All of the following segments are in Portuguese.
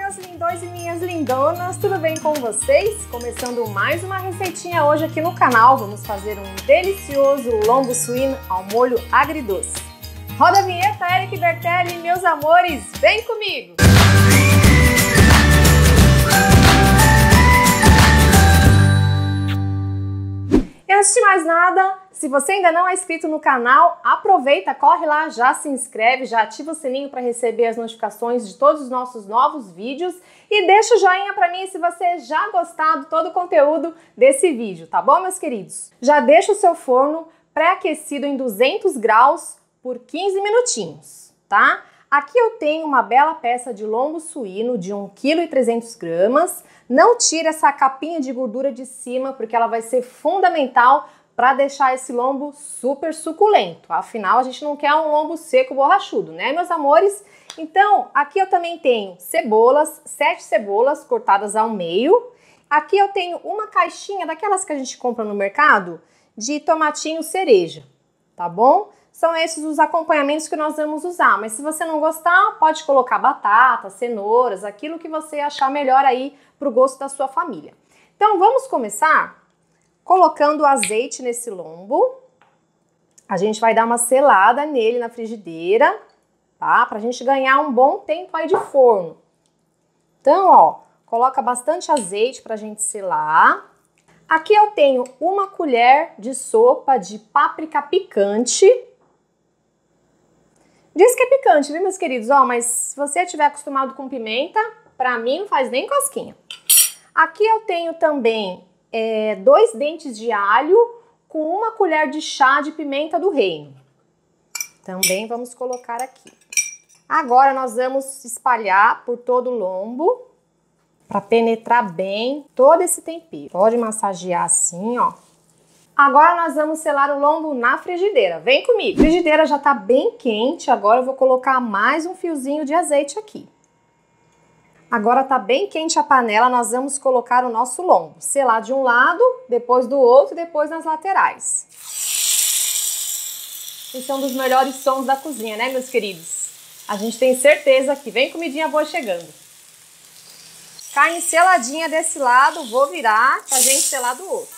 meus lindões e minhas lindonas, tudo bem com vocês? Começando mais uma receitinha hoje aqui no canal, vamos fazer um delicioso lombo suíno ao molho agridoce. Roda a vinheta, Eric Bertelli, meus amores, vem comigo! E antes de mais nada, se você ainda não é inscrito no canal, aproveita, corre lá, já se inscreve, já ativa o sininho para receber as notificações de todos os nossos novos vídeos e deixa o joinha para mim se você já gostar de todo o conteúdo desse vídeo, tá bom, meus queridos? Já deixa o seu forno pré-aquecido em 200 graus por 15 minutinhos, tá? Aqui eu tenho uma bela peça de lombo suíno de 1,3 kg. Não tire essa capinha de gordura de cima, porque ela vai ser fundamental para deixar esse lombo super suculento. Afinal, a gente não quer um lombo seco borrachudo, né, meus amores? Então, aqui eu também tenho cebolas, 7 cebolas cortadas ao meio. Aqui eu tenho uma caixinha daquelas que a gente compra no mercado de tomatinho cereja, tá bom? São esses os acompanhamentos que nós vamos usar, mas se você não gostar, pode colocar batata, cenouras, aquilo que você achar melhor aí para o gosto da sua família. Então vamos começar colocando azeite nesse lombo. A gente vai dar uma selada nele na frigideira, tá? Pra gente ganhar um bom tempo aí de forno. Então, ó, coloca bastante azeite pra gente selar. Aqui eu tenho uma colher de sopa de páprica picante. Diz que é picante, viu, meus queridos? Ó, mas se você estiver acostumado com pimenta, pra mim não faz nem cosquinha. Aqui eu tenho também 2 dentes de alho com uma colher de chá de pimenta do reino. Também vamos colocar aqui. Agora nós vamos espalhar por todo o lombo para penetrar bem todo esse tempero. Pode massagear assim, ó. Agora nós vamos selar o lombo na frigideira. Vem comigo. A frigideira já tá bem quente, agora eu vou colocar mais um fiozinho de azeite aqui. Agora tá bem quente a panela, nós vamos colocar o nosso lombo. Selar de um lado, depois do outro, depois nas laterais. Esse é um dos melhores sons da cozinha, né, meus queridos? A gente tem certeza que vem comidinha boa chegando. Carne seladinha desse lado, vou virar pra gente selar do outro.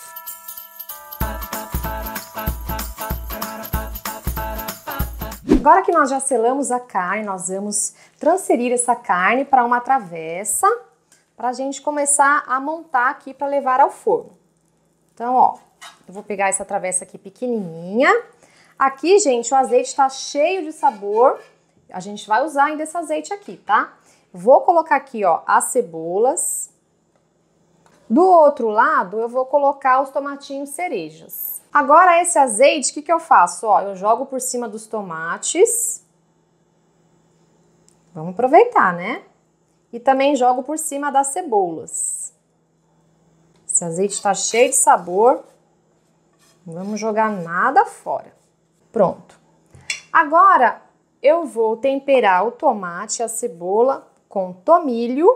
Agora que nós já selamos a carne, nós vamos transferir essa carne para uma travessa para a gente começar a montar aqui para levar ao forno. Então, ó, eu vou pegar essa travessa aqui pequenininha. Aqui, gente, o azeite está cheio de sabor. A gente vai usar ainda esse azeite aqui, tá? Vou colocar aqui, ó, as cebolas. Do outro lado, eu vou colocar os tomatinhos cerejas. Agora, esse azeite, o que eu faço? Ó, eu jogo por cima dos tomates. Vamos aproveitar, né? E também jogo por cima das cebolas. Esse azeite tá cheio de sabor. Não vamos jogar nada fora. Pronto. Agora, eu vou temperar o tomate e a cebola com tomilho.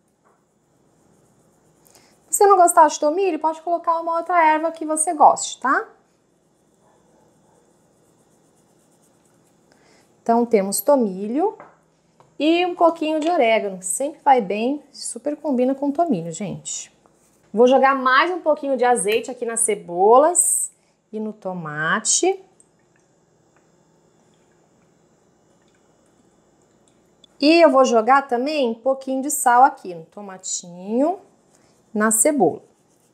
Se você não gostar de tomilho, pode colocar uma outra erva que você goste, tá? Então, temos tomilho e um pouquinho de orégano, que sempre vai bem, super combina com tomilho, gente. Vou jogar mais um pouquinho de azeite aqui nas cebolas e no tomate. E eu vou jogar também um pouquinho de sal aqui no tomatinho, na cebola.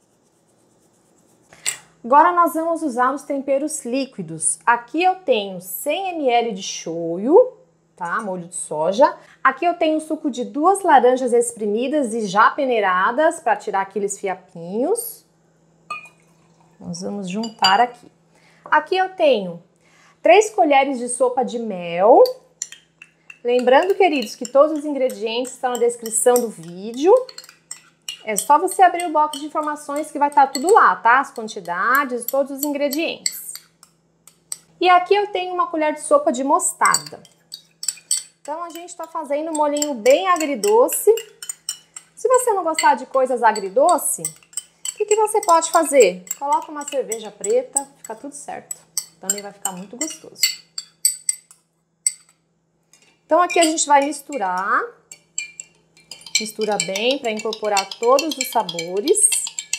Agora nós vamos usar os temperos líquidos. Aqui eu tenho 100 ml de shoyu, tá? Molho de soja. Aqui eu tenho o suco de 2 laranjas espremidas e já peneiradas para tirar aqueles fiapinhos. Nós vamos juntar aqui. Aqui eu tenho 3 colheres de sopa de mel. Lembrando, queridos, que todos os ingredientes estão na descrição do vídeo. É só você abrir o box de informações que vai estar tudo lá, tá? As quantidades, todos os ingredientes. E aqui eu tenho uma colher de sopa de mostarda. Então, a gente está fazendo um molhinho bem agridoce. Se você não gostar de coisas agridoce, o que você pode fazer? Coloca uma cerveja preta, fica tudo certo. Também vai ficar muito gostoso. Então, aqui a gente vai misturar. Mistura bem para incorporar todos os sabores.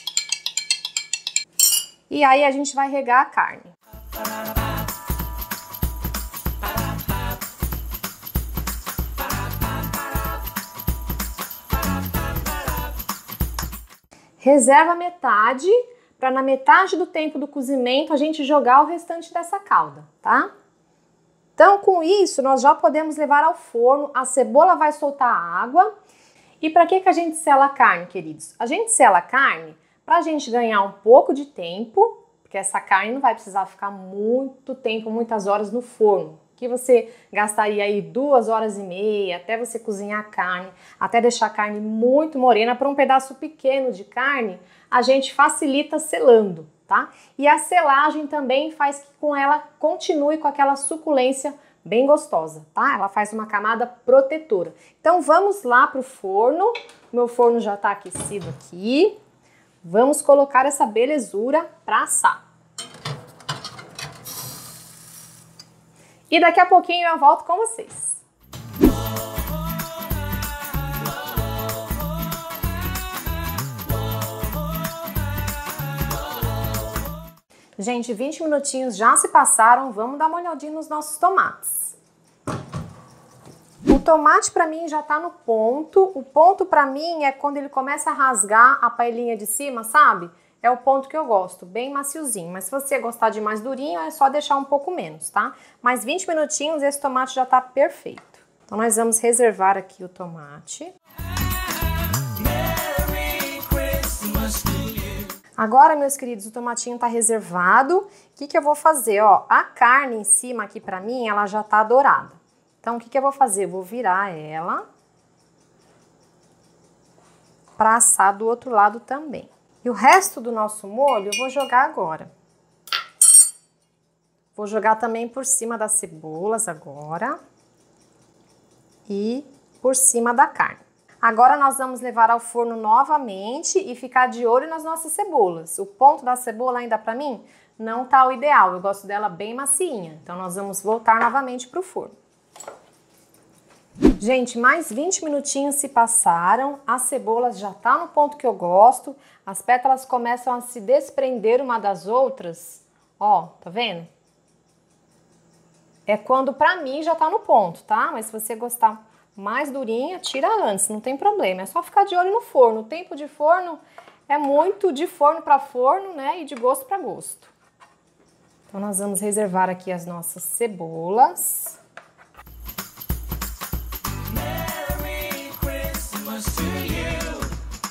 E aí a gente vai regar a carne. Reserva metade, para na metade do tempo do cozimento a gente jogar o restante dessa calda, tá? Então, com isso, nós já podemos levar ao forno, a cebola vai soltar a água. E para que a gente sela a carne, queridos? A gente sela a carne para a gente ganhar um pouco de tempo, porque essa carne não vai precisar ficar muito tempo, muitas horas no forno. Que você gastaria aí 2 horas e meia até você cozinhar a carne, até deixar a carne muito morena. Para um pedaço pequeno de carne, a gente facilita selando, tá? E a selagem também faz que com ela continue com aquela suculência bem gostosa, tá? Ela faz uma camada protetora. Então vamos lá pro forno. Meu forno já tá aquecido aqui. Vamos colocar essa belezura para assar. E daqui a pouquinho eu volto com vocês. Gente, 20 minutinhos já se passaram, vamos dar uma olhadinha nos nossos tomates. O tomate para mim já tá no ponto. O ponto para mim é quando ele começa a rasgar a paelinha de cima, sabe? É o ponto que eu gosto, bem maciozinho. Mas se você gostar de mais durinho, é só deixar um pouco menos, tá? Mas 20 minutinhos esse tomate já tá perfeito. Então nós vamos reservar aqui o tomate. Agora, meus queridos, o tomatinho tá reservado. O que eu vou fazer? Ó, a carne em cima aqui pra mim, ela já tá dourada. Então, o que eu vou fazer? Eu vou virar ela pra assar do outro lado também. E o resto do nosso molho eu vou jogar agora. Vou jogar também por cima das cebolas agora. E por cima da carne. Agora nós vamos levar ao forno novamente e ficar de olho nas nossas cebolas. O ponto da cebola ainda para mim não tá o ideal, eu gosto dela bem macinha. Então nós vamos voltar novamente para o forno. Gente, mais 20 minutinhos se passaram, a cebola já tá no ponto que eu gosto, as pétalas começam a se desprender uma das outras. Ó, tá vendo? É quando pra mim já tá no ponto, tá? Mas se você gostar mais durinha, tira antes, não tem problema. É só ficar de olho no forno. O tempo de forno é muito de forno para forno, né? E de gosto para gosto. Então, nós vamos reservar aqui as nossas cebolas. Merry Christmas to you.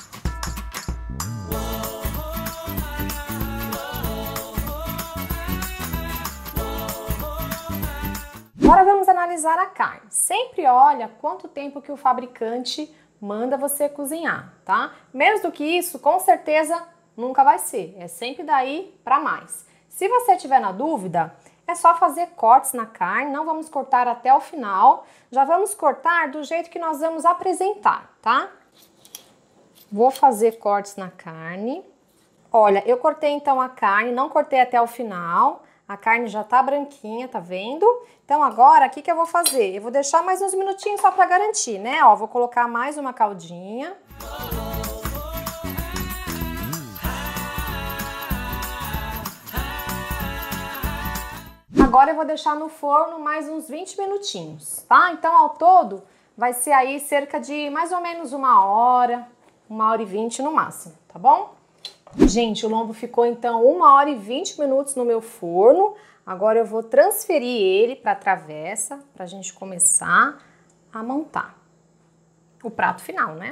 Agora vamos analisar a carne. Sempre olha quanto tempo que o fabricante manda você cozinhar, tá? Menos do que isso, com certeza, nunca vai ser. É sempre daí para mais. Se você tiver na dúvida, é só fazer cortes na carne. Não vamos cortar até o final. Já vamos cortar do jeito que nós vamos apresentar, tá? Vou fazer cortes na carne. Olha, eu cortei então a carne, não cortei até o final. A carne já tá branquinha, tá vendo? Então agora, o que eu vou fazer? Eu vou deixar mais uns minutinhos só pra garantir, né? Ó, vou colocar mais uma caldinha. Agora eu vou deixar no forno mais uns 20 minutinhos, tá? Então ao todo vai ser aí cerca de mais ou menos 1h, 1h20 no máximo, tá bom? Gente, o lombo ficou então 1h20 no meu forno. Agora eu vou transferir ele para a travessa para a gente começar a montar o prato final, né?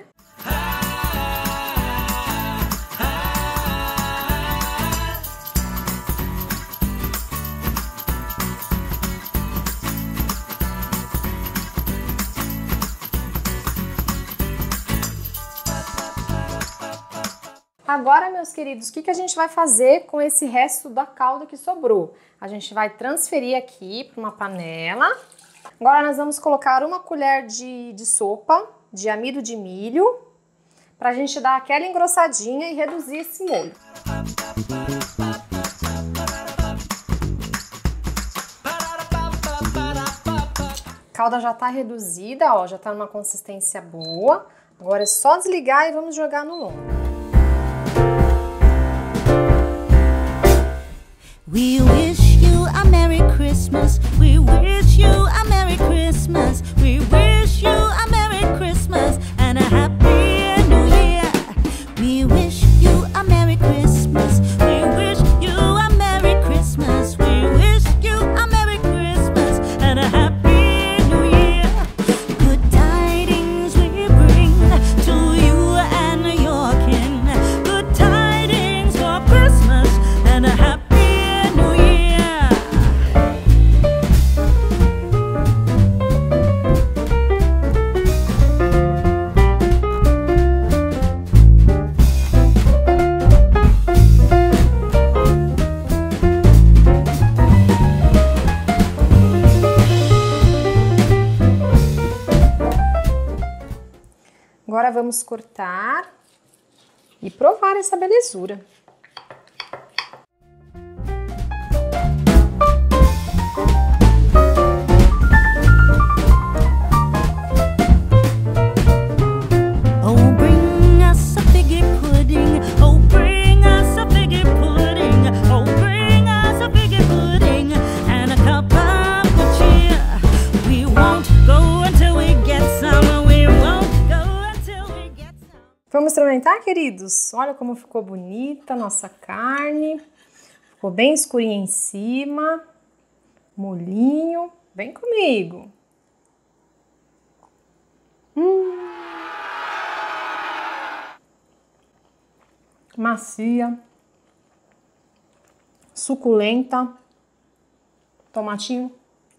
Agora, meus queridos, o que a gente vai fazer com esse resto da calda que sobrou? A gente vai transferir aqui para uma panela. Agora nós vamos colocar 1 colher de sopa de amido de milho para a gente dar aquela engrossadinha e reduzir esse molho. A calda já está reduzida, ó, já está numa consistência boa. Agora é só desligar e vamos jogar no lombo. We wish you a Merry Christmas. We wish you a Merry Christmas. We wish you a Merry Christmas and a Happy New Year. We wish you a Merry Christmas. We wish you a Merry Christmas. We wish you a Merry Christmas and a Happy New Year. Good tidings we bring to you and your kin. Good tidings for Christmas and a Happy Agora vamos cortar e provar essa belezura. Oh, bring us a figgy pudding. Oh, bring us a figgy pudding. Oh, bring us a figgy pudding and a cup of good cheer. We won't go until we get some. Vamos experimentar, queridos? Olha como ficou bonita a nossa carne. Ficou bem escurinha em cima. Molhinho. Vem comigo. Macia. Suculenta. Tomatinho.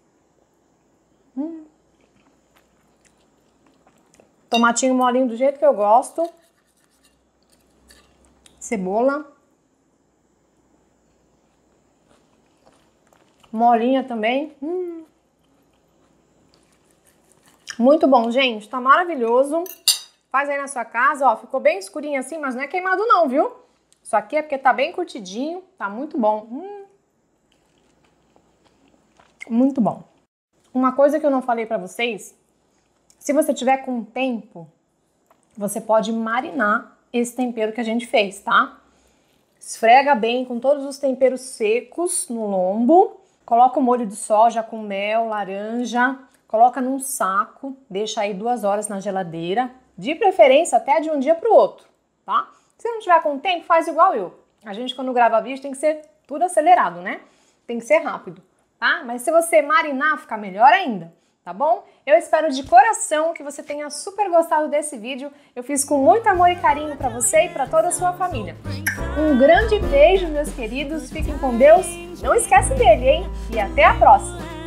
Tomatinho molinho do jeito que eu gosto. Cebola. Molinha também. Muito bom, gente. Tá maravilhoso. Faz aí na sua casa, ó. Ficou bem escurinho assim, mas não é queimado não, viu? Isso aqui é porque tá bem curtidinho. Tá muito bom. Muito bom. Uma coisa que eu não falei pra vocês. Se você tiver com tempo, você pode marinar esse tempero que a gente fez, tá? Esfrega bem com todos os temperos secos no lombo. Coloca o molho de soja com mel, laranja. Coloca num saco. Deixa aí 2 horas na geladeira. De preferência até de um dia pro outro, tá? Se não tiver com tempo, faz igual eu. A gente quando grava vídeo tem que ser tudo acelerado, né? Tem que ser rápido, tá? Mas se você marinar, fica melhor ainda. Tá bom? Eu espero de coração que você tenha super gostado desse vídeo. Eu fiz com muito amor e carinho para você e para toda a sua família. Um grande beijo, meus queridos. Fiquem com Deus. Não esquece dele, hein? E até a próxima!